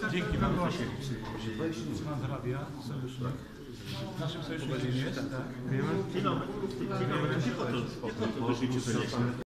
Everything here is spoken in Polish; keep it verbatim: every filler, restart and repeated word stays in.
Dzięki bardzo. Pan hrabia, sojusznik. Naszym sojusznikiem jest, tak? Wiemy? Dzień dobry. Dzień dobry.